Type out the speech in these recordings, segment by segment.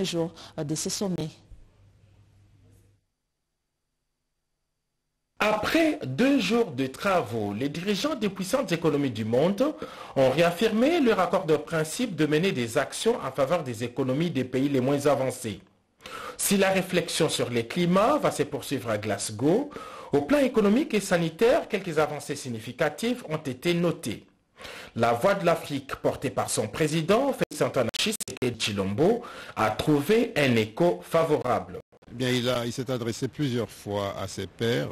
premier jour de ce sommet. Après 2 jours de travaux, les dirigeants des puissantes économies du monde ont réaffirmé leur accord de principe de mener des actions en faveur des économies des pays les moins avancés. Si la réflexion sur les climats va se poursuivre à Glasgow, au plan économique et sanitaire, quelques avancées significatives ont été notées. La Voix de l'Afrique, portée par son président, Félix Antoine Tshisekedi Tshilombo, a trouvé un écho favorable. Bien, il s'est adressé plusieurs fois à ses pairs.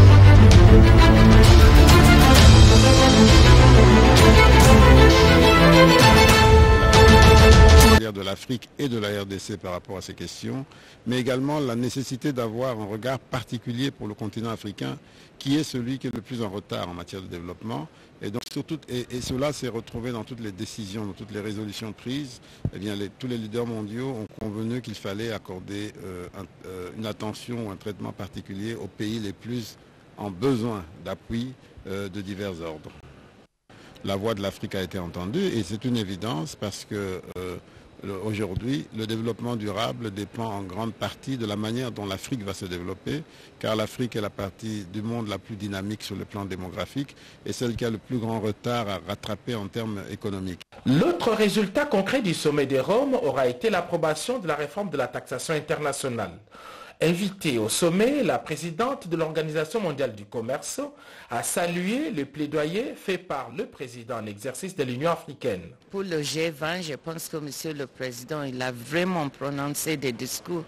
De l'Afrique et de la RDC par rapport à ces questions, mais également la nécessité d'avoir un regard particulier pour le continent africain qui est celui qui est le plus en retard en matière de développement. Et donc surtout, et cela s'est retrouvé dans toutes les décisions, dans toutes les résolutions prises. Eh bien, tous les leaders mondiaux ont convenu qu'il fallait accorder une attention ou un traitement particulier aux pays les plus en besoin d'appui de divers ordres. La voix de l'Afrique a été entendue et c'est une évidence parce que aujourd'hui, le développement durable dépend en grande partie de la manière dont l'Afrique va se développer, car l'Afrique est la partie du monde la plus dynamique sur le plan démographique et celle qui a le plus grand retard à rattraper en termes économiques. L'autre résultat concret du sommet de Rome aura été l'approbation de la réforme de la taxation internationale. Invitée au sommet, la présidente de l'Organisation mondiale du commerce a salué le plaidoyer fait par le président en exercice de l'Union africaine. Pour le G20, je pense que Monsieur le Président, il a vraiment prononcé des discours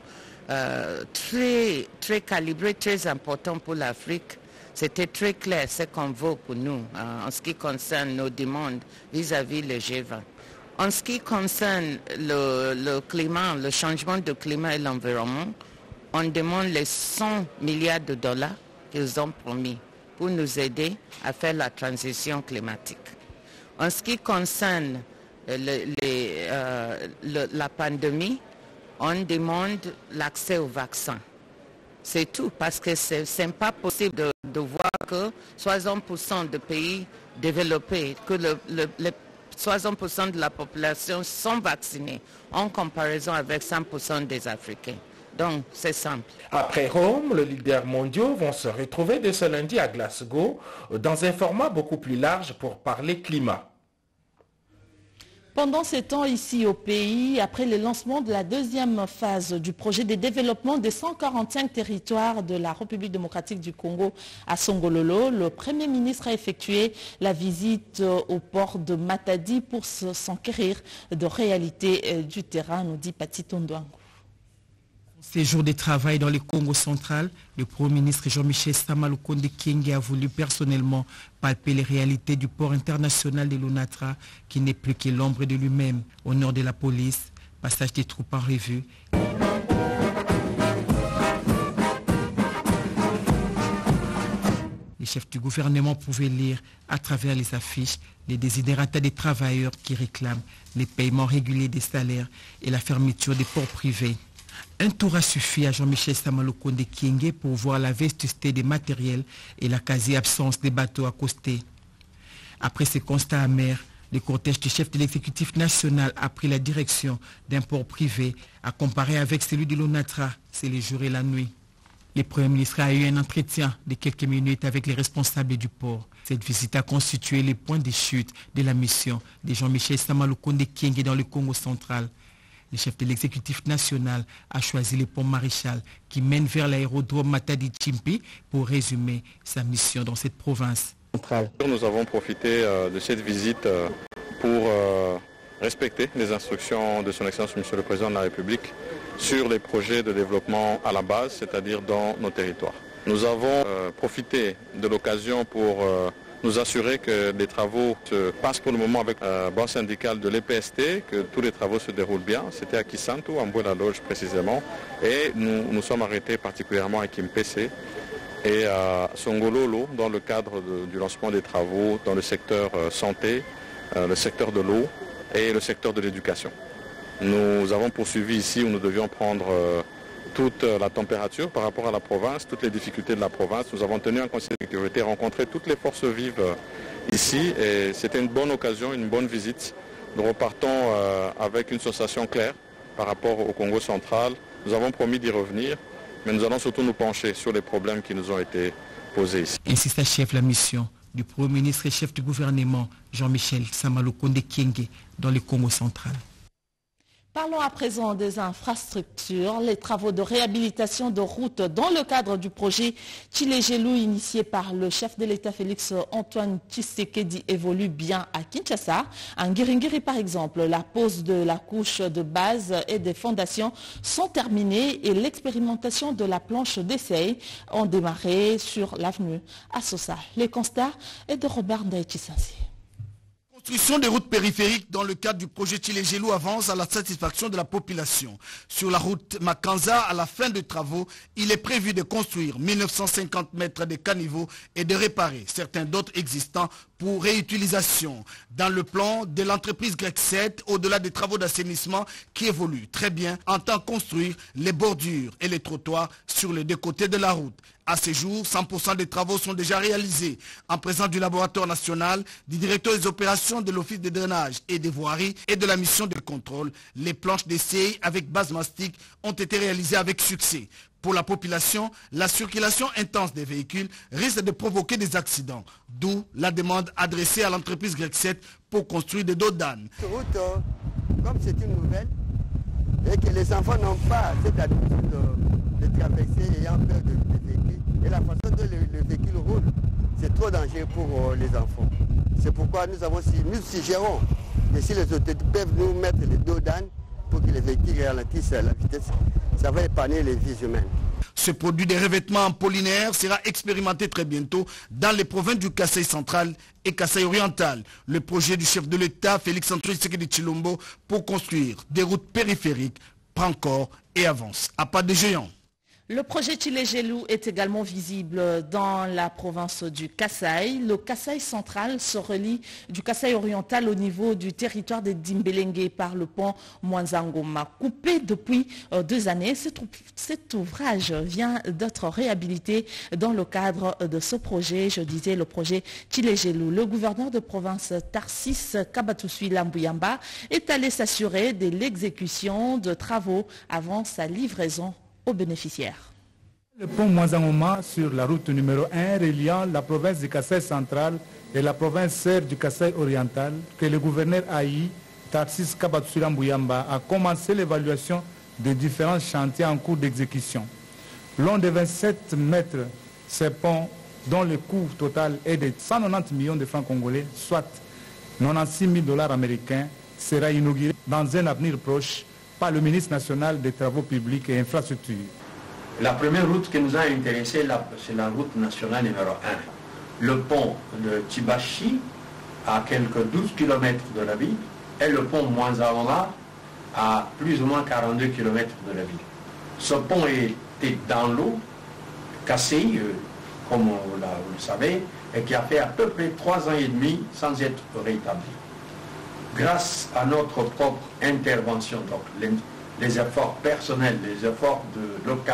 très calibrés, très importants pour l'Afrique. C'était très clair ce qu'on veut pour nous en ce qui concerne nos demandes vis-à-vis le G20. En ce qui concerne le climat, le changement de climat et l'environnement, on demande les 100 milliards de dollars qu'ils ont promis pour nous aider à faire la transition climatique. En ce qui concerne la pandémie, on demande l'accès au vaccin. C'est tout, parce que ce n'est pas possible de voir que 60% de pays développés, que 60% de la population sont vaccinés en comparaison avec 100% des Africains. Donc, c'est simple. Après Rome, les leaders mondiaux vont se retrouver dès ce lundi à Glasgow dans un format beaucoup plus large pour parler climat. Pendant ces temps ici au pays, après le lancement de la deuxième phase du projet de développement des 145 territoires de la République démocratique du Congo à Songololo, le Premier ministre a effectué la visite au port de Matadi pour s'enquérir de réalité du terrain, nous dit Pati Tondouango. Séjour de travail dans le Congo central, le Premier ministre Jean-Michel Sama Lukonde Kyenge a voulu personnellement palper les réalités du port international de l'Onatra qui n'est plus que l'ombre de lui-même. Au nord de la police, passage des troupes en revue. Les chefs du gouvernement pouvaient lire à travers les affiches les désidérata des travailleurs qui réclament les paiements réguliers des salaires et la fermeture des ports privés. Un tour a suffi à Jean-Michel Sama Lukonde Kyenge pour voir la vétusté des matériels et la quasi-absence des bateaux accostés. Après ces constats amers, le cortège du chef de l'exécutif national a pris la direction d'un port privé à comparer avec celui de l'Onatra, c'est le jour et la nuit. Le Premier ministre a eu un entretien de quelques minutes avec les responsables du port. Cette visite a constitué le point de chute de la mission de Jean-Michel Sama Lukonde Kyenge dans le Congo central. Le chef de l'exécutif national a choisi le pont Maréchal qui mène vers l'aérodrome Matadi-Chimpi pour résumer sa mission dans cette province. Nous avons profité de cette visite pour respecter les instructions de son Excellence Monsieur le Président de la République sur les projets de développement à la base, c'est-à-dire dans nos territoires. Nous avons profité de l'occasion pour nous assurer que les travaux se passent pour le moment avec la banque syndicale de l'EPST, que tous les travaux se déroulent bien. C'était à Kisantu, en Mbouela-Loge précisément, et nous sommes arrêtés particulièrement à Kimpese et à Songololo dans le cadre du lancement des travaux dans le secteur santé, le secteur de l'eau et le secteur de l'éducation. Nous avons poursuivi ici où nous devions prendre toute la température par rapport à la province, toutes les difficultés de la province. Nous avons tenu un conseil de sécurité, rencontré toutes les forces vives ici et c'était une bonne occasion, une bonne visite. Nous repartons avec une sensation claire par rapport au Congo central. Nous avons promis d'y revenir, mais nous allons surtout nous pencher sur les problèmes qui nous ont été posés ici. Ainsi s'achève la mission du Premier ministre et chef du gouvernement Jean-Michel Samalukonde Kyenge dans le Congo central. Parlons à présent des infrastructures. Les travaux de réhabilitation de routes dans le cadre du projet Tshilé-Gelou initié par le chef de l'État Félix Antoine Tshisekedi évoluent bien à Kinshasa. En Ngiringiri par exemple, la pose de la couche de base et des fondations sont terminées et l'expérimentation de la planche d'essai ont démarré sur l'avenue Assosa. Les constats est de Robert Ndaïtissansi. La construction des routes périphériques dans le cadre du projet Tshilé-Gelou avance à la satisfaction de la population. Sur la route Makanza, à la fin des travaux, il est prévu de construire 1950 mètres de caniveaux et de réparer certains d'autres existants pour réutilisation. Dans le plan de l'entreprise Grec 7, au-delà des travaux d'assainissement qui évoluent très bien, entend construire les bordures et les trottoirs sur les deux côtés de la route. À ce jour, 100% des travaux sont déjà réalisés. En présence du laboratoire national, du directeur des opérations de l'office de drainage et des voiries et de la mission de contrôle, les planches d'essai avec base mastic ont été réalisées avec succès. Pour la population, la circulation intense des véhicules risque de provoquer des accidents, d'où la demande adressée à l'entreprise Grec 7 pour construire des dos d'âne. Cette route, comme c'est une nouvelle, et que les enfants n'ont pas cette habitude de traverser ayant peur des véhicules, et la façon dont le véhicule roule, c'est trop dangereux pour les enfants. C'est pourquoi nous suggérons que si les autorités peuvent nous mettre les dos d'âne pour que les véhicules ralentissent la vitesse, ça va épargner les vies humaines. Ce produit de revêtement en polynaire sera expérimenté très bientôt dans les provinces du Kasaï central et Kasaï oriental. Le projet du chef de l'État, Félix Antoine Tshisekedi Tshilombo, pour construire des routes périphériques prend corps et avance à pas de géant. Le projet Tshilé-Gelou est également visible dans la province du Kasaï. Le Kasaï central se relie du Kasaï oriental au niveau du territoire de Dimbélengue par le pont Mwanzangoma. Coupé depuis 2 années, cet ouvrage vient d'être réhabilité dans le cadre de ce projet, je disais le projet Tshilé-Gelou. Le gouverneur de province Tarsis Kabatousui Lambuyamba est allé s'assurer de l'exécution de travaux avant sa livraison aux bénéficiaires. Le pont Mwanzangoma sur la route numéro 1 reliant la province du Kasaï central et la province sœur du Kasaï oriental, que le gouverneur Aïe, Tarsis Kabatousui Lambuyamba, a commencé l'évaluation des différents chantiers en cours d'exécution. Long de 27 mètres, ce pont, dont le coût total est de 190 millions de francs congolais, soit 96 000 $ américains, sera inauguré dans un avenir proche par le ministre national des Travaux publics et infrastructures. La première route qui nous a intéressé, c'est la route nationale numéro 1. Le pont de Tibachi, à quelques 12 km de la ville, et le pont Mwanzangoma, à plus ou moins 42 km de la ville. Ce pont était dans l'eau, cassé, comme vous le savez, et qui a fait à peu près 3 ans et demi sans être rétabli. Grâce à notre propre intervention, donc les efforts personnels, les efforts locaux,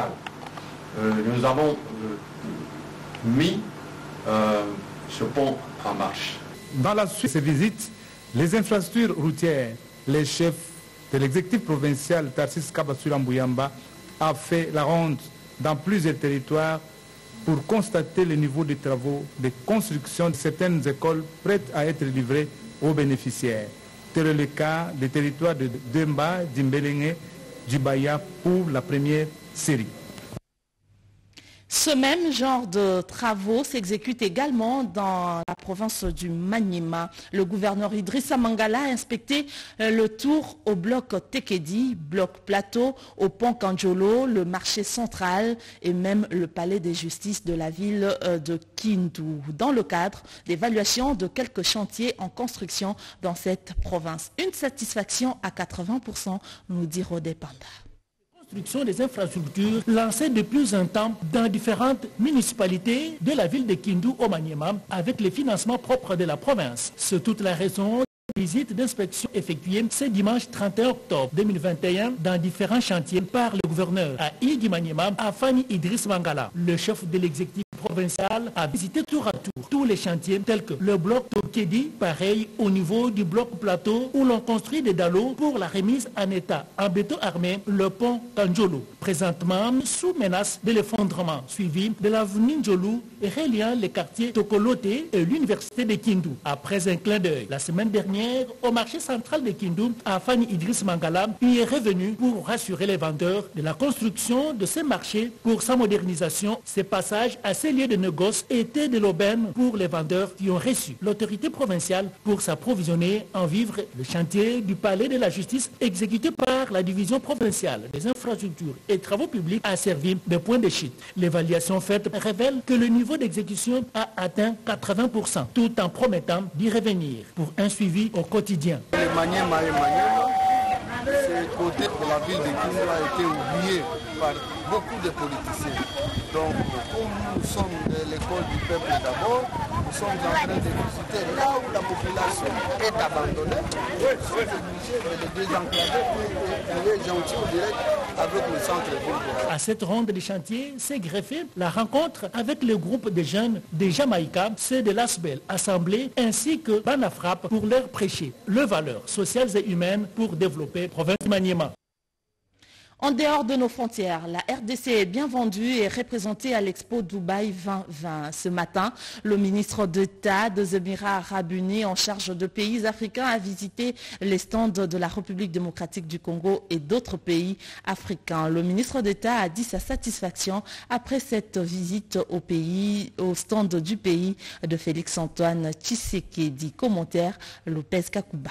nous avons mis ce pont en marche. Dans la suite de ces visites, les infrastructures routières, les chefs de l'exécutif provincial Tarsis Kabatousui Lambuyamba a fait la ronde dans plusieurs territoires pour constater le niveau des travaux de construction de certaines écoles prêtes à être livrées aux bénéficiaires. C'est le cas des territoires de Demba, Dimbélengue, Djibaya pour la première série. Ce même genre de travaux s'exécute également dans la province du Maniema. Le gouverneur Idrissa Mangala a inspecté le tour au bloc Tekedi, bloc Plateau, au pont Kanjolo, le marché central et même le palais des justices de la ville de Kindu, dans le cadre d'évaluation de quelques chantiers en construction dans cette province. Une satisfaction à 80%, nous dit Rodé Panda. Construction des infrastructures lancées depuis un temps dans différentes municipalités de la ville de Kindu au Maniema avec les financements propres de la province. C'est toute la raison de la visite d'inspection effectuée ce dimanche 31 octobre 2021 dans différents chantiers par le gouverneur à Idi Maniema, à Fanny Idriss Mangala, le chef de l'exécutif provincial provinciale a visité tour à tour tous les chantiers tels que le bloc Tokedi, pareil au niveau du bloc Plateau où l'on construit des dallos pour la remise en état en béton armé, le pont Kanjolo, présentement sous menace de l'effondrement, suivi de l'avenue Njolu et reliant les quartiers Tokolote et l'université de Kindu. Après un clin d'œil, la semaine dernière, au marché central de Kindu, Afani Idriss Mangala y est revenu pour rassurer les vendeurs de la construction de ces marchés pour sa modernisation. Ces passages à ces lieux de négoce étaient de l'aubaine pour les vendeurs qui ont reçu l'autorité provinciale pour s'approvisionner en vivres. Le chantier du palais de la justice exécuté par la division provinciale des infrastructures et travaux publics a servi de point de chute. L'évaluation faite révèle que le niveau d'exécution a atteint 80%, tout en promettant d'y revenir pour un suivi au quotidien. Ce côté de la ville de Kindu a été oublié par beaucoup de politiciens. Donc, comme nous sommes de l'école du peuple d'abord, nous sommes en train de visiter là où la population est abandonnée. Nous sommes obligés de les désenclaver pour les gentils au direct avec le centre-ville. À cette ronde de chantier s'est greffée la rencontre avec le groupe de jeunes de Jamaïca, ceux de l'Asbel Assemblée, ainsi que Banafrap pour leur prêcher les valeurs sociales et humaines pour développer province Maniema. En dehors de nos frontières, la RDC est bien vendue et représentée à l'Expo Dubaï 2020. Ce matin, le ministre d'État des Émirats Arabes Unis en charge de pays africains a visité les stands de la République démocratique du Congo et d'autres pays africains. Le ministre d'État a dit sa satisfaction après cette visite au stand du pays de Félix-Antoine Tshisekedi. Commentaire Lopez Kakuba.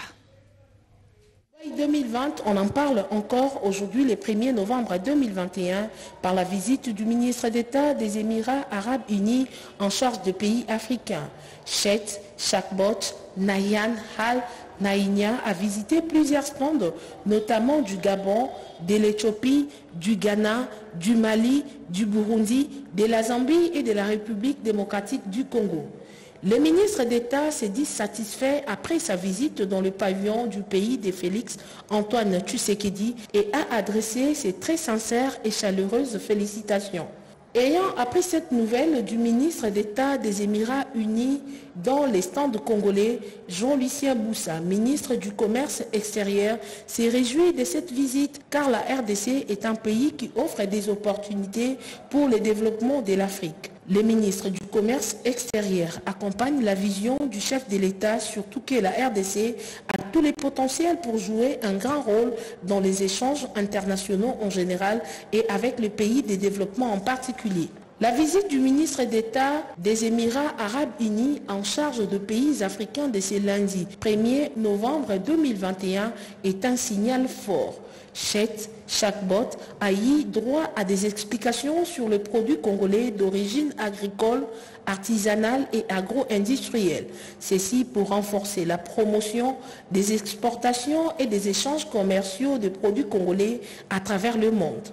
2020, on en parle encore aujourd'hui le 1er novembre 2021 par la visite du ministre d'État des Émirats Arabes Unis en charge de pays africains. Chet Chakbot Nayan Hal Naïnia a visité plusieurs stands, notamment du Gabon, de l'Éthiopie, du Ghana, du Mali, du Burundi, de la Zambie et de la République démocratique du Congo. Le ministre d'État s'est dit satisfait après sa visite dans le pavillon du pays de Félix-Antoine Tshisekedi et a adressé ses très sincères et chaleureuses félicitations. Ayant appris cette nouvelle du ministre d'État des Émirats Unis dans les stands congolais, Jean-Lucien Boussa, ministre du Commerce extérieur, s'est réjoui de cette visite car la RDC est un pays qui offre des opportunités pour le développement de l'Afrique. Le ministre du Commerce extérieur accompagne la vision du chef de l'État, surtout que la RDC a tous les potentiels pour jouer un grand rôle dans les échanges internationaux en général et avec les pays de développement en particulier. La visite du ministre d'État des Émirats Arabes Unis en charge de pays africains de ce lundi 1er novembre 2021 est un signal fort. Chet Chakbot a eu droit à des explications sur les produits congolais d'origine agricole, artisanale et agro-industrielle. Ceci pour renforcer la promotion des exportations et des échanges commerciaux de produits congolais à travers le monde.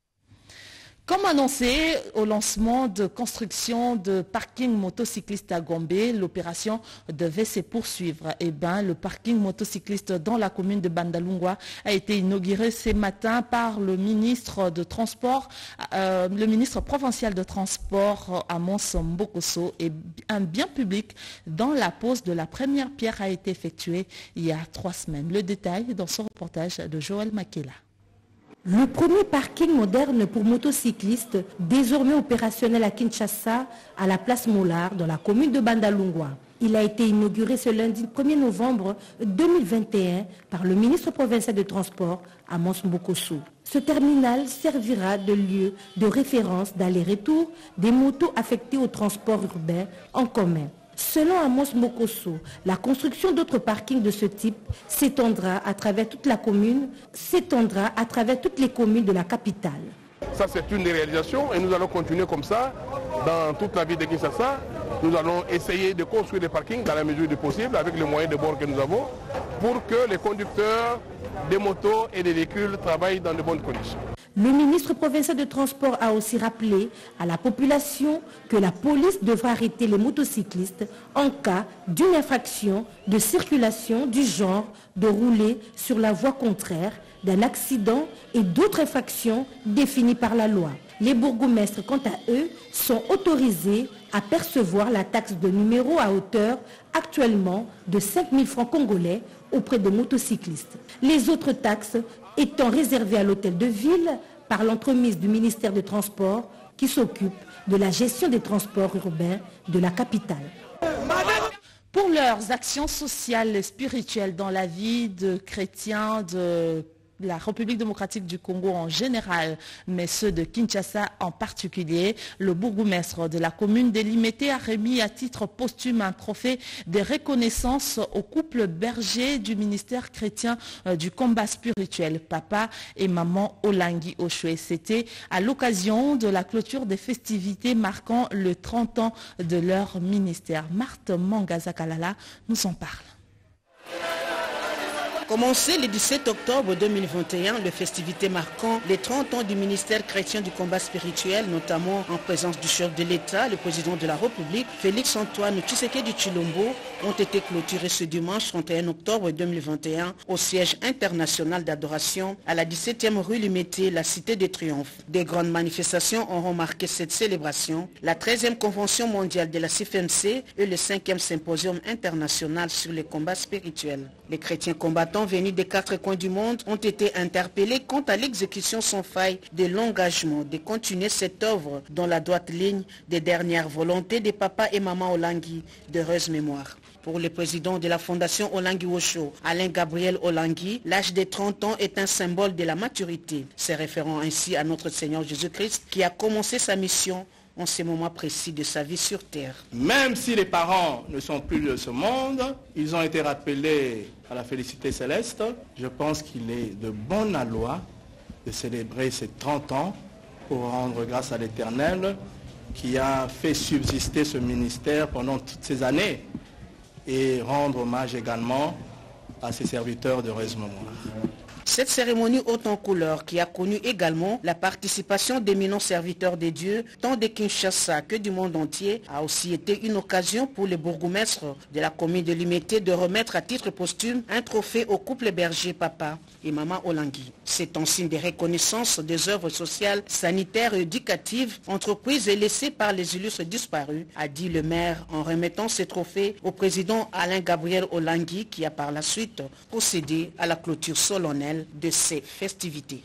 Comme annoncé au lancement de construction de parking motocycliste à Gombe, l'opération devait se poursuivre. Le parking motocycliste dans la commune de Bandalungwa a été inauguré ce matin par le ministre de Transport, le ministre provincial de Transport Amos Mbokosso, et un bien public dont la pose de la première pierre a été effectuée il y a 3 semaines. Le détail dans ce reportage de Joël Makela. Le premier parking moderne pour motocyclistes, désormais opérationnel à Kinshasa, à la place Mollard, dans la commune de Bandalungwa. Il a été inauguré ce lundi 1er novembre 2021 par le ministre provincial de Transport, Amos Mbokosso. Ce terminal servira de lieu de référence d'aller-retour des motos affectées au transport urbain en commun. Selon Amos Mbokosso, la construction d'autres parkings de ce type s'étendra à travers toute la commune, à travers toutes les communes de la capitale. Ça, c'est une des réalisations et nous allons continuer comme ça dans toute la ville de Kinshasa. Nous allons essayer de construire des parkings dans la mesure du possible avec les moyens de bord que nous avons pour que les conducteurs des motos et des véhicules travaillent dans de bonnes conditions. Le ministre provincial de Transport a aussi rappelé à la population que la police devra arrêter les motocyclistes en cas d'une infraction de circulation du genre de rouler sur la voie contraire, d'un accident et d'autres infractions définies par la loi. Les bourgmestres, quant à eux, sont autorisés à percevoir la taxe de numéro à hauteur actuellement de 5 000 francs congolais auprès des motocyclistes. Les autres taxes étant réservées à l'hôtel de ville par l'entremise du ministère des Transports qui s'occupe de la gestion des transports urbains de la capitale. Pour leurs actions sociales et spirituelles dans la vie de chrétiens de la République démocratique du Congo en général, mais ceux de Kinshasa en particulier, le bourgmestre de la commune de Limete a remis à titre posthume un trophée de reconnaissance au couple berger du ministère chrétien du combat spirituel, papa et maman Olangi Oshwe. C'était à l'occasion de la clôture des festivités marquant le 30 ans de leur ministère. Marthe Mangazakalala nous en parle. Commencé le 17 octobre 2021, les festivités marquant les 30 ans du ministère chrétien du combat spirituel, notamment en présence du chef de l'État, le président de la République, Félix-Antoine Tshisekedi Tshilombo, ont été clôturées ce dimanche 31 octobre 2021 au siège international d'adoration à la 17e rue Limete, la cité des triomphes. Des grandes manifestations ont remarqué cette célébration, la 13e convention mondiale de la CFMC et le 5e symposium international sur les combats spirituels. Les chrétiens combattants venus des 4 coins du monde ont été interpellés quant à l'exécution sans faille de l'engagement de continuer cette œuvre dans la droite ligne des dernières volontés des papas et mamans Olangi d'heureuse mémoire. Pour le président de la fondation Olangi Osho, Alain Gabriel Olangi, l'âge de 30 ans est un symbole de la maturité, se référant ainsi à notre Seigneur Jésus-Christ qui a commencé sa mission en ces moments précis de sa vie sur terre. Même si les parents ne sont plus de ce monde, ils ont été rappelés à la félicité céleste. Je pense qu'il est de bonne loi de célébrer ces 30 ans pour rendre grâce à l'Éternel qui a fait subsister ce ministère pendant toutes ces années et rendre hommage également à ses serviteurs d'heureuse mémoire. Cette cérémonie haute en couleur qui a connu également la participation d'éminents serviteurs des dieux, tant de Kinshasa que du monde entier, a aussi été une occasion pour les bourgmestres de la commune de Limete de remettre à titre posthume un trophée au couple berger papa et maman Olangi. C'est en signe de reconnaissance des œuvres sociales, sanitaires et éducatives entreprises et laissées par les illustres disparus, a dit le maire en remettant ces trophées au président Alain Gabriel Olangi qui a par la suite procédé à la clôture solennelle de ces festivités.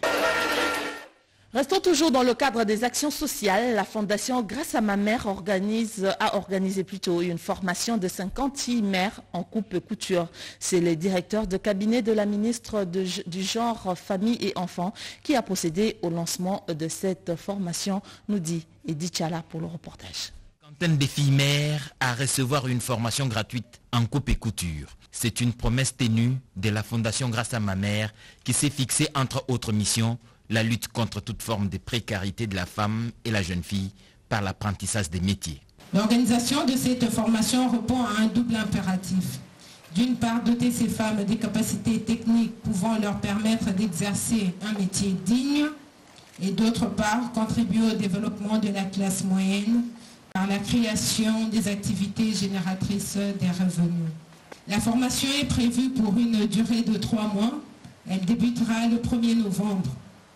Restons toujours dans le cadre des actions sociales. La Fondation Grâce à ma mère a organisé une formation de 56 mères en coupe couture. C'est le directeur de cabinet de la ministre du Genre, Famille et Enfants qui a procédé au lancement de cette formation, nous dit Edith Chala pour le reportage. Centaines de filles mères à recevoir une formation gratuite en coupe et couture. C'est une promesse ténue de la Fondation Grâce à ma mère qui s'est fixée entre autres missions la lutte contre toute forme de précarité de la femme et la jeune fille par l'apprentissage des métiers. L'organisation de cette formation répond à un double impératif. D'une part, doter ces femmes des capacités techniques pouvant leur permettre d'exercer un métier digne et d'autre part, contribuer au développement de la classe moyenne par la création des activités génératrices des revenus. La formation est prévue pour une durée de 3 mois. Elle débutera le 1er novembre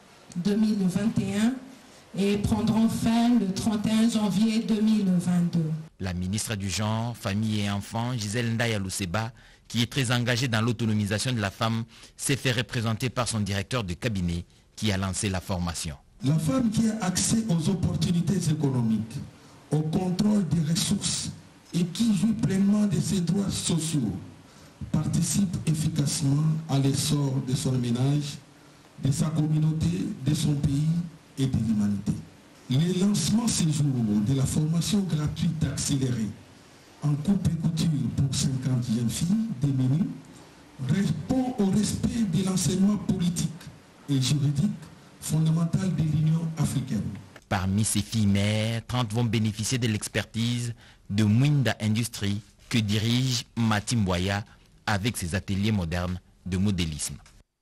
2021 et prendra fin le 31 janvier 2022. La ministre du Genre, Famille et Enfants, Gisèle Ndaya Luseba, qui est très engagée dans l'autonomisation de la femme, s'est fait représenter par son directeur de cabinet qui a lancé la formation. La femme qui a accès aux opportunités économiques, au contrôle des ressources et qui jouit pleinement de ses droits sociaux, participe efficacement à l'essor de son ménage, de sa communauté, de son pays et de l'humanité. Le lancement ce jour de la formation gratuite accélérée en coupe et couture pour 50 jeunes filles démunies répond au respect de l'enseignement politique et juridique fondamental de l'Union africaine. Parmi ces filles mères, 30 vont bénéficier de l'expertise de Mwinda Industries que dirige Matimboya avec ses ateliers modernes de modélisme.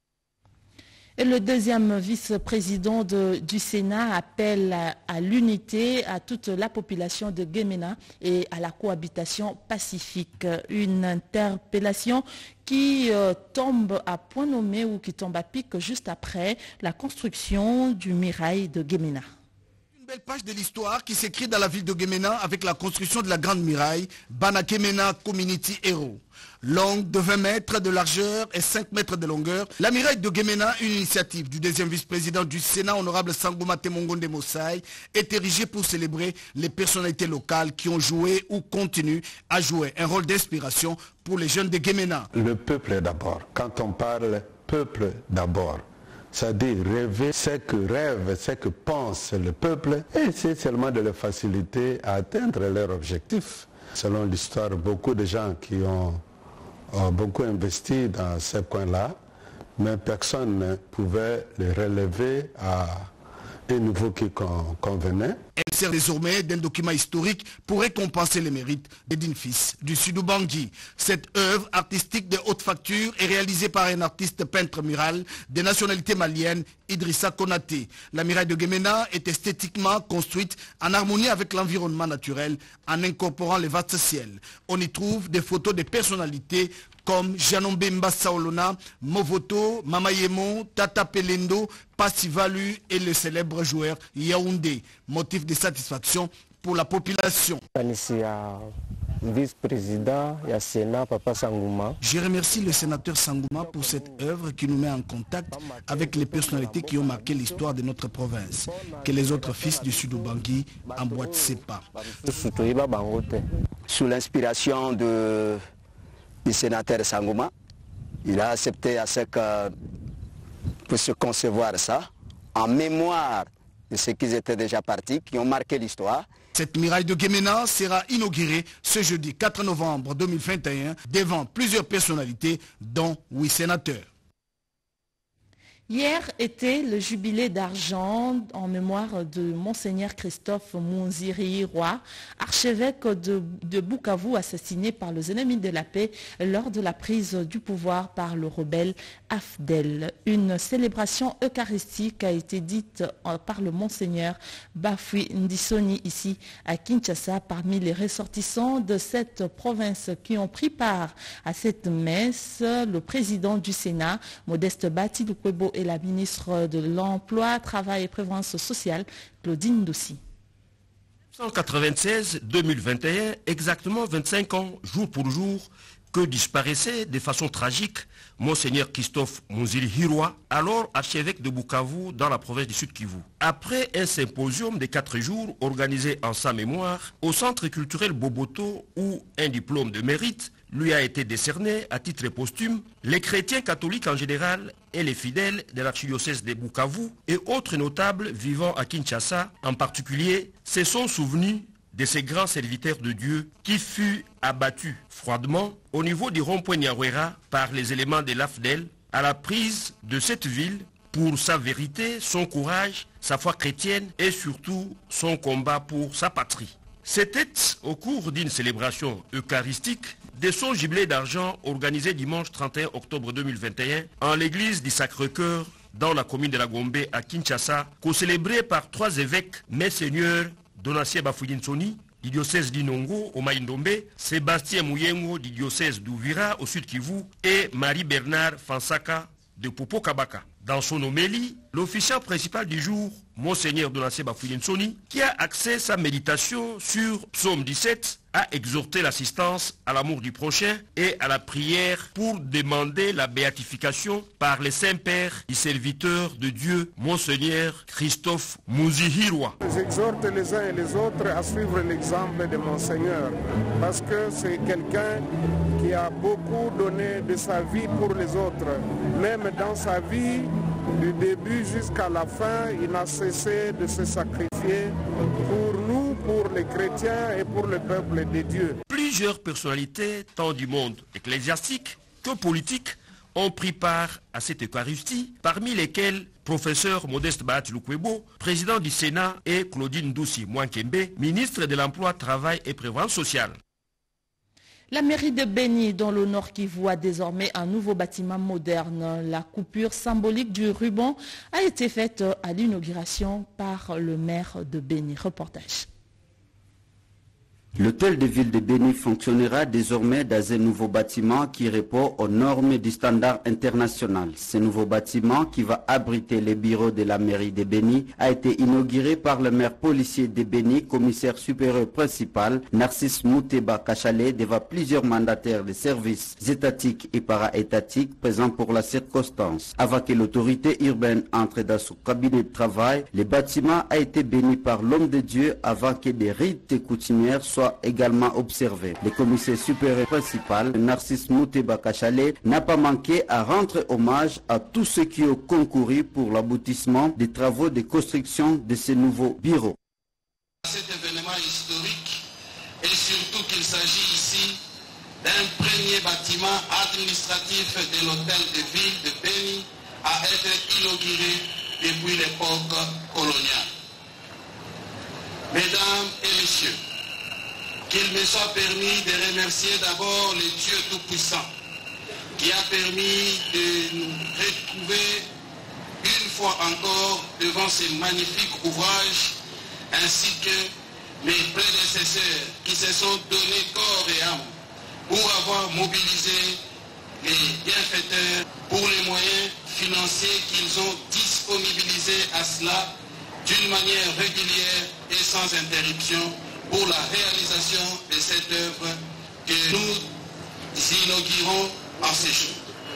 Et le deuxième vice-président du Sénat appelle à l'unité à toute la population de Gemena et à la cohabitation pacifique. Une interpellation qui tombe à point nommé ou qui tombe à pic juste après la construction du mirail de Gemena. Belle page de l'histoire qui s'écrit dans la ville de Guémena avec la construction de la Grande Muraille, Banakemena Community Hero. Longue de 20 mètres de largeur et 5 mètres de longueur, la muraille de Guémena, une initiative du deuxième vice-président du Sénat, honorable Sangouma Temongonde Mossai, est érigée pour célébrer les personnalités locales qui ont joué ou continuent à jouer un rôle d'inspiration pour les jeunes de Guémena. Le peuple d'abord. Quand on parle peuple d'abord, c'est-à-dire rêver, c'est que pense le peuple, et c'est seulement de les faciliter à atteindre leur objectif. Selon l'histoire, beaucoup de gens qui ont beaucoup investi dans ces coins-là, mais personne ne pouvait les relever à un niveau qui convenait. Elle sert désormais d'un document historique pour récompenser les mérites d'Edine Fils du Sud-Bangui. Cette œuvre artistique de haute facture est réalisée par un artiste peintre mural de nationalité malienne, Idrissa Konaté. La muraille de Guémena est esthétiquement construite en harmonie avec l'environnement naturel en incorporant les vastes ciels. On y trouve des photos de personnalités comme Janombe Mbassaolona, Movoto, Mamayemo, Tata Pelendo, Passivalu et le célèbre joueur Yaoundé. Motif de satisfaction pour la population. Vice-président, il y a Sénat, Papa Sangouma. Je remercie le sénateur Sangouma pour cette œuvre qui nous met en contact avec les personnalités qui ont marqué l'histoire de notre province. Que les autres fils du Sud-Bangui emboîtent ses pas. Sous l'inspiration du sénateur Sangouma, il a accepté à ce que pour se concevoir ça, en mémoire de ceux qui étaient déjà partis, qui ont marqué l'histoire. Cette muraille de Guémena sera inaugurée ce jeudi 4 novembre 2021 devant plusieurs personnalités, dont 8 sénateurs. Hier était le jubilé d'argent en mémoire de Monseigneur Christophe Mounziri-Roy, archevêque de Bukavu, assassiné par les ennemis de la paix lors de la prise du pouvoir par le rebelle Afdel. Une célébration eucharistique a été dite par le Monseigneur Bafui Ndisoni ici à Kinshasa parmi les ressortissants de cette province qui ont pris part à cette messe. Le président du Sénat, Modeste Bati Lukwebo, et la ministre de l'Emploi, Travail et Prévoyance sociale, Claudine Dossi. 1996-2021, exactement 25 ans, jour pour jour, que disparaissait de façon tragique Monseigneur Christophe Mounziri-Roy, alors archevêque de Bukavu dans la province du Sud-Kivu. Après un symposium de 4 jours organisé en sa mémoire au centre culturel Boboto où un diplôme de mérite lui a été décerné à titre posthume, les chrétiens catholiques en général et les fidèles de l'archidiocèse de Bukavu et autres notables vivant à Kinshasa en particulier se sont souvenus de ces grands serviteurs de Dieu qui fut abattu froidement au niveau du rond-point Nyawera par les éléments de l'AFDEL à la prise de cette ville pour sa vérité, son courage, sa foi chrétienne et surtout son combat pour sa patrie. C'était au cours d'une célébration eucharistique de son jubilé d'argent organisé dimanche 31 octobre 2021 en l'église du Sacré-Cœur dans la commune de la Gombe à Kinshasa, co-célébré par 3 évêques, Messeigneur Donatien Bafoudinsoni, du diocèse d'Inongo au Maïndombe, Sébastien Mouyengo du diocèse d'Ouvira au Sud Kivu et Marie-Bernard Fansaka de Popo Kabaka. Dans son homélie, l'officiant principal du jour, Monseigneur Donatien Bafoudinsoni, qui a axé sa méditation sur Psaume 17, a exhorté l'assistance à l'amour du prochain et à la prière pour demander la béatification par les saints pères du serviteur de Dieu, Monseigneur Christophe Mounziri-Roy. J'exhorte les uns et les autres à suivre l'exemple de Monseigneur, parce que c'est quelqu'un qui a beaucoup donné de sa vie pour les autres. Même dans sa vie, du début jusqu'à la fin, il n'a cessé de se sacrifier pour nous, pour les chrétiens et pour le peuple de Dieu. Plusieurs personnalités, tant du monde ecclésiastique que politique, ont pris part à cette Eucharistie, parmi lesquels professeur Modeste Bati Lukwebo, président du Sénat, et Claudine Dossi Mwankembe, ministre de l'Emploi, Travail et Prévoyance sociale. La mairie de Béni, dans le Nord Kivu, a désormais un nouveau bâtiment moderne. La coupure symbolique du ruban a été faite à l'inauguration par le maire de Béni. Reportage. L'hôtel de ville de Béni fonctionnera désormais dans un nouveau bâtiment qui répond aux normes du standard international. Ce nouveau bâtiment, qui va abriter les bureaux de la mairie de Béni, a été inauguré par le maire policier de Béni, commissaire supérieur principal, Narcisse Mouteba Kachale, devant plusieurs mandataires de services étatiques et para-étatiques présents pour la circonstance. Avant que l'autorité urbaine entre dans son cabinet de travail, le bâtiment a été béni par l'homme de Dieu avant que des rites coutumières soient également observé. Le commissaire supérieur principal, Narcisse Mouteba Kachale, n'a pas manqué à rendre hommage à tous ceux qui ont concouru pour l'aboutissement des travaux de construction de ces nouveaux bureaux. Cet événement historique, et surtout qu'il s'agit ici d'un premier bâtiment administratif de l'hôtel de ville de Béni à être inauguré depuis l'époque coloniale. Mesdames et messieurs, qu'il me soit permis de remercier d'abord le Dieu Tout-Puissant qui a permis de nous retrouver une fois encore devant ces magnifiques ouvrages ainsi que mes prédécesseurs qui se sont donnés corps et âme pour avoir mobilisé les bienfaiteurs pour les moyens financiers qu'ils ont disponibilisés à cela d'une manière régulière et sans interruption pour la réalisation de cette œuvre que nous inaugurons en ces jours.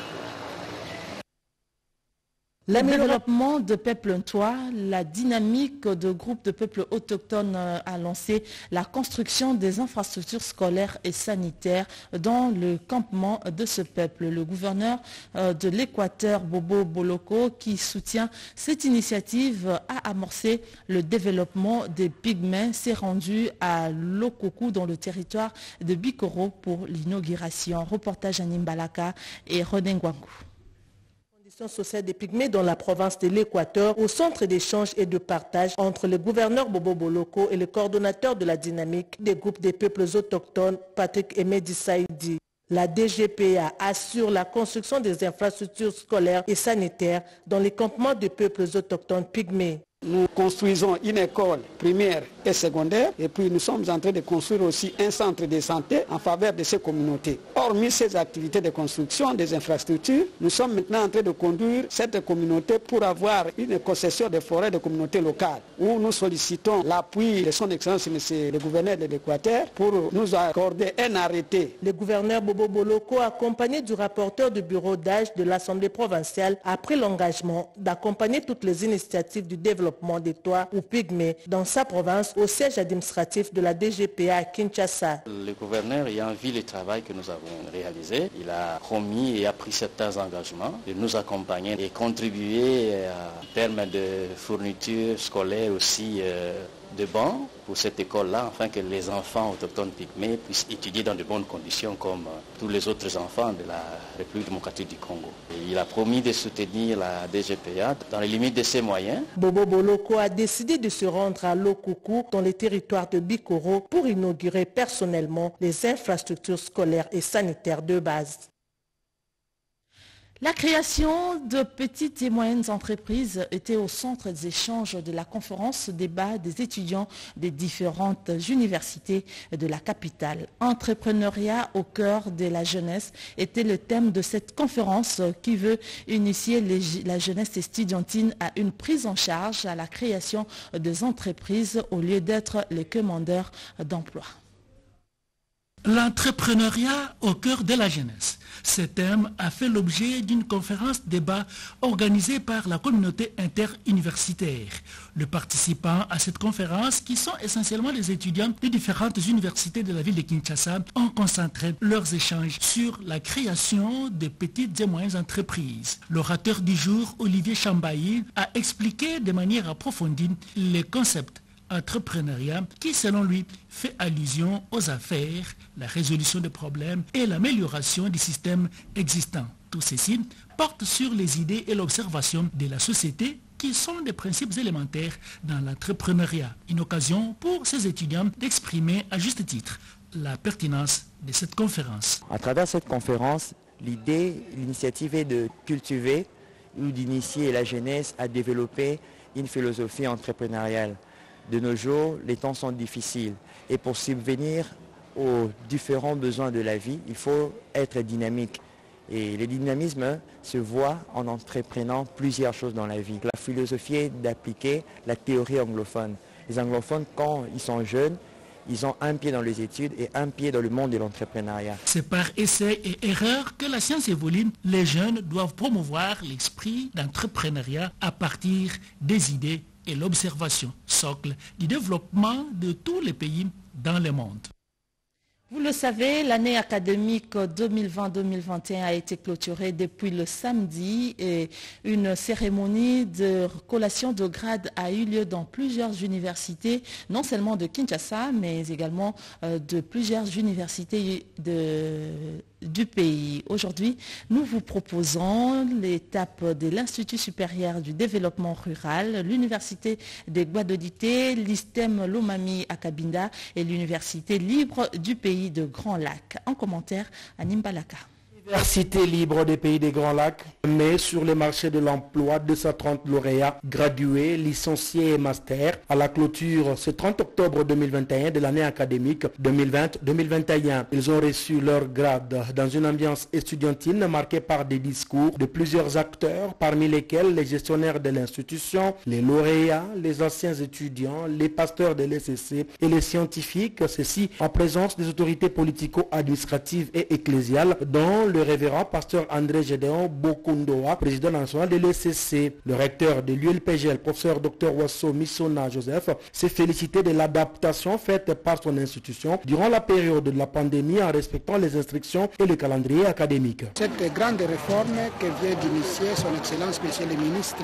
Le développement de Peuple-Ntoa, la dynamique de groupes de peuples autochtones a lancé la construction des infrastructures scolaires et sanitaires dans le campement de ce peuple. Le gouverneur de l'Équateur, Bobo Boloko, qui soutient cette initiative, a amorcé le développement des pygmées, s'est rendu à Lokoku dans le territoire de Bikoro pour l'inauguration. Reportage à Nimbalaka et René Ngwangu. Sociale des Pygmées dans la province de l'Équateur au centre d'échange et de partage entre le gouverneur Bobo Boloko et le coordonnateur de la dynamique des groupes des peuples autochtones Patrick Emedi Saïdi. La DGPA assure la construction des infrastructures scolaires et sanitaires dans les campements des peuples autochtones pygmées. Nous construisons une école primaire et secondaire et puis nous sommes en train de construire aussi un centre de santé en faveur de ces communautés. Hormis ces activités de construction des infrastructures, nous sommes maintenant en train de conduire cette communauté pour avoir une concession de forêts de communautés locales où nous sollicitons l'appui de son Excellence Monsieur le gouverneur de l'Équateur pour nous accorder un arrêté. Le gouverneur Bobo Boloko, accompagné du rapporteur du bureau d'âge de l'Assemblée provinciale, a pris l'engagement d'accompagner toutes les initiatives du développement des toits ou pygmées dans sa province au siège administratif de la DGPA à Kinshasa. Le gouverneur ayant vu le travail que nous avons réalisé, il a promis et a pris certains engagements de nous accompagner et contribuer en termes de fournitures scolaires aussi de bancs pour cette école-là, afin que les enfants autochtones pygmées puissent étudier dans de bonnes conditions comme tous les autres enfants de la République démocratique du Congo. Et il a promis de soutenir la DGPA dans les limites de ses moyens. Bobo Boloko a décidé de se rendre à Lokoku, dans les territoires de Bikoro, pour inaugurer personnellement les infrastructures scolaires et sanitaires de base. La création de petites et moyennes entreprises était au centre des échanges de la conférence débat des étudiants des différentes universités de la capitale. Entrepreneuriat au cœur de la jeunesse était le thème de cette conférence qui veut initier la jeunesse estudiantine à une prise en charge à la création des entreprises au lieu d'être les commandeurs d'emploi. L'entrepreneuriat au cœur de la jeunesse. Ce thème a fait l'objet d'une conférence débat organisée par la communauté interuniversitaire. Les participants à cette conférence, qui sont essentiellement les étudiants des différentes universités de la ville de Kinshasa, ont concentré leurs échanges sur la création de petites et moyennes entreprises. L'orateur du jour, Olivier Chambayi, a expliqué de manière approfondie les concepts entrepreneuriat qui, selon lui, fait allusion aux affaires, la résolution des problèmes et l'amélioration du système existant. Tout ceci porte sur les idées et l'observation de la société qui sont des principes élémentaires dans l'entrepreneuriat. Une occasion pour ces étudiants d'exprimer à juste titre la pertinence de cette conférence. À travers cette conférence, l'initiative est de cultiver ou d'initier la jeunesse à développer une philosophie entrepreneuriale. De nos jours, les temps sont difficiles et pour subvenir aux différents besoins de la vie, il faut être dynamique. Et le dynamisme se voit en entreprenant plusieurs choses dans la vie. La philosophie est d'appliquer la théorie anglophone. Les anglophones, quand ils sont jeunes, ils ont un pied dans les études et un pied dans le monde de l'entrepreneuriat. C'est par essai et erreur que la science évolue. Les jeunes doivent promouvoir l'esprit d'entrepreneuriat à partir des idées et l'observation, socle du développement de tous les pays dans le monde. Vous le savez, l'année académique 2020-2021 a été clôturée depuis le samedi et une cérémonie de collation de grade a eu lieu dans plusieurs universités, non seulement de Kinshasa, mais également de plusieurs universités du pays. Aujourd'hui, nous vous proposons l'étape de l'Institut supérieur du développement rural, l'Université des Guadodité, l'ISTEM Lomami à Cabinda et l'Université libre du pays de Grand Lac. En commentaire, à Nimbalaka. Université libre des pays des Grands Lacs met sur le marché de l'emploi 230 lauréats, gradués, licenciés et masters à la clôture ce 30 octobre 2021 de l'année académique 2020-2021. Ils ont reçu leur grade dans une ambiance estudiantine marquée par des discours de plusieurs acteurs, parmi lesquels les gestionnaires de l'institution, les lauréats, les anciens étudiants, les pasteurs de l'ECC et les scientifiques, ceci en présence des autorités politico-administratives et ecclésiales, dont le révérend pasteur André Gédéon Bokundoa, président national de l'ECC. Le recteur de l'ULPGL, professeur Dr Wasso Missona Joseph, s'est félicité de l'adaptation faite par son institution durant la période de la pandémie en respectant les instructions et le calendrier académique. Cette grande réforme que vient d'initier son Excellence Monsieur le ministre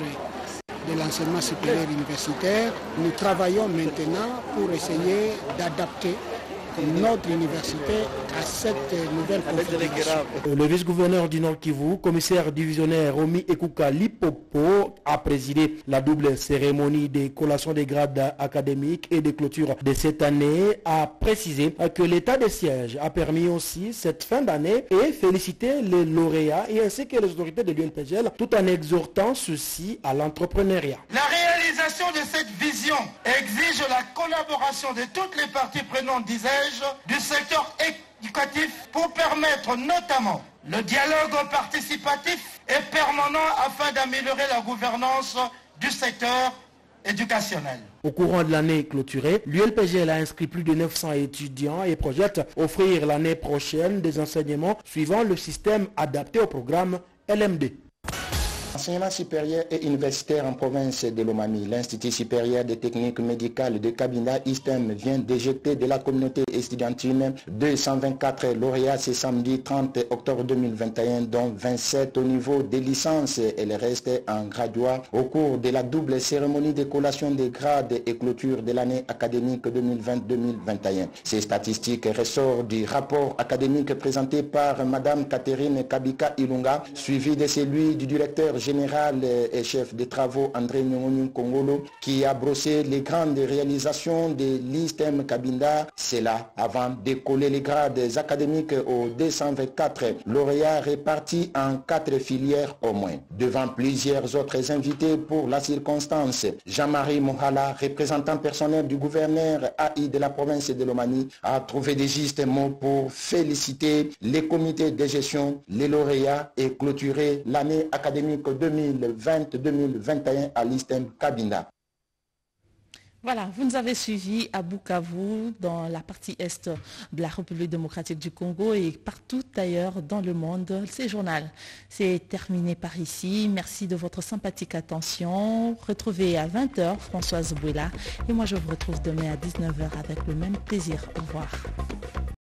de l'enseignement supérieur universitaire, nous travaillons maintenant pour essayer d'adapter notre université à cette nouvelle configuration. Le vice-gouverneur du Nord Kivu, commissaire divisionnaire Romi Ekuka Lipopo, a présidé la double cérémonie de collation des grades académiques et de clôture de cette année, a précisé que l'état de siège a permis aussi cette fin d'année et félicité les lauréats et ainsi que les autorités de l'ULPGL tout en exhortant ceux-ci à l'entrepreneuriat. La réalisation de cette vision exige la collaboration de toutes les parties prenantes, disais-je, du secteur éducatif pour permettre notamment le dialogue participatif et permanent afin d'améliorer la gouvernance du secteur éducationnel. Au courant de l'année clôturée, l'ULPGL a inscrit plus de 900 étudiants et projette offrir l'année prochaine des enseignements suivant le système adapté au programme LMD. Enseignement supérieur et universitaire en province de Lomami, l'Institut supérieur des techniques médicales de Cabinda ISTEM vient d'éjecter de la communauté estudiantine 224 lauréats ce samedi 30 octobre 2021, dont 27 au niveau des licences et le reste en graduat au cours de la double cérémonie de collation des grades et clôture de l'année académique 2020-2021. Ces statistiques ressortent du rapport académique présenté par Madame Catherine Kabika Ilunga, suivi de celui du directeur général et chef des travaux André Nyongonyon Kongolo, qui a brossé les grandes réalisations de l'ISTEM Cabinda. C'est là avant de coller les grades académiques aux 224 lauréats répartis en 4 filières au moins. Devant plusieurs autres invités pour la circonstance, Jean-Marie Mohala, représentant personnel du gouverneur AI de la province de Lomami, a trouvé des justes mots pour féliciter les comités de gestion, les lauréats et clôturer l'année académique 2020-2021 à l'ISTEM Cabinda. Voilà, vous nous avez suivis à Bukavu, dans la partie est de la République démocratique du Congo et partout ailleurs dans le monde. Ce journal, c'est terminé par ici. Merci de votre sympathique attention. Retrouvez à 20h Françoise Bouela et moi je vous retrouve demain à 19h avec le même plaisir. Au revoir.